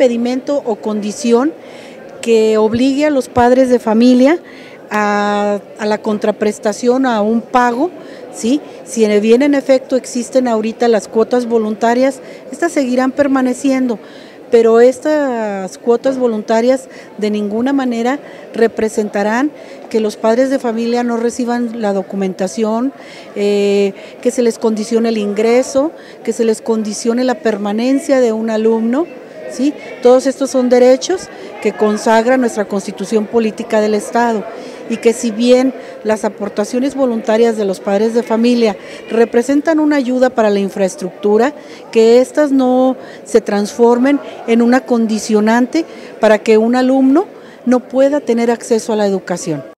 impedimento o condición que obligue a los padres de familia a la contraprestación, a un pago, ¿sí? Si bien en efecto existen ahorita las cuotas voluntarias, estas seguirán permaneciendo, pero estas cuotas voluntarias de ninguna manera representarán que los padres de familia no reciban la documentación, que se les condicione el ingreso, que se les condicione la permanencia de un alumno, ¿sí? Todos estos son derechos que consagra nuestra Constitución Política del Estado, y que si bien las aportaciones voluntarias de los padres de familia representan una ayuda para la infraestructura, que éstas no se transformen en una condicionante para que un alumno no pueda tener acceso a la educación.